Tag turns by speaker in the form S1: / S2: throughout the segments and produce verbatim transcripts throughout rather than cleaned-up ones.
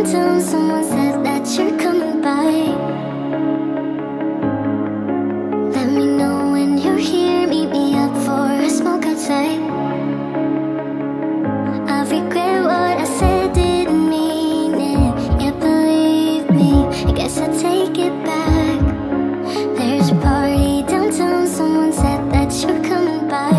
S1: downtown, someone said that you're coming by. Let me know when you're here, meet me up for a smoke outside. I regret what I said, didn't mean it. Yeah, believe me, I guess I'll take it back. There's a party downtown, someone said that you're coming by.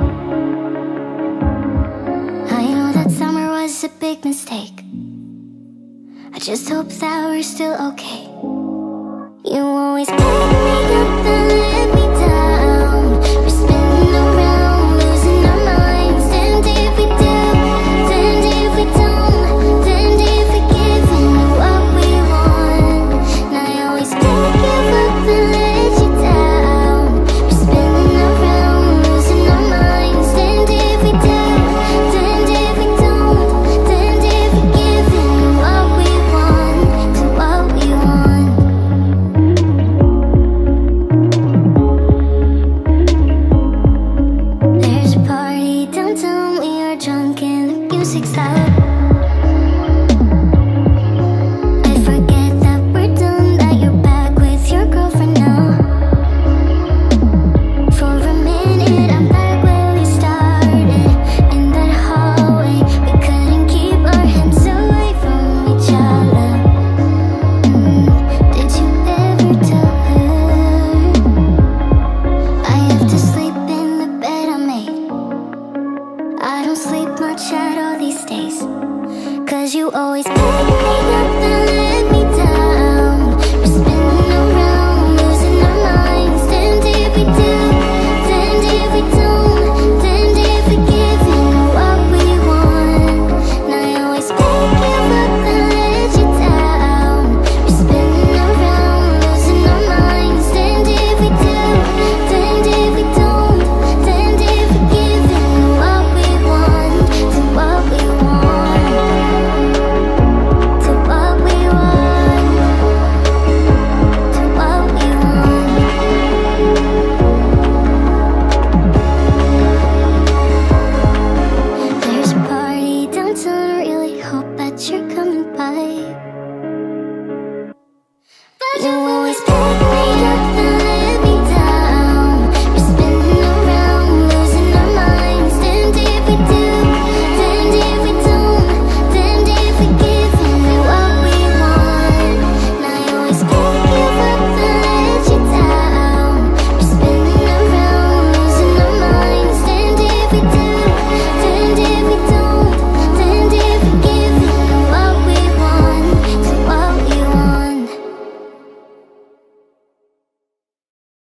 S1: I know that summer was a big mistake. I just hope that we're still okay. You always pick me up and let me down. We're spinning around, losing our minds. And if we do, then if we don't, then if we give in what we want. And I always pick you up and let you down. We're spinning around, losing our minds. And if we do, then if we don't, then if we give in what we want, to what we want. There's a party downtown, we are drunk and the music's loud. I forget that we're done, that you're back with your girlfriend now. For a minute I'm back where we started, in that hallway. We couldn't keep our hands away from each other. Mm, Did you ever tell her I have to sleep in the bed I made? I don't sleep much at all these days, 'cause you always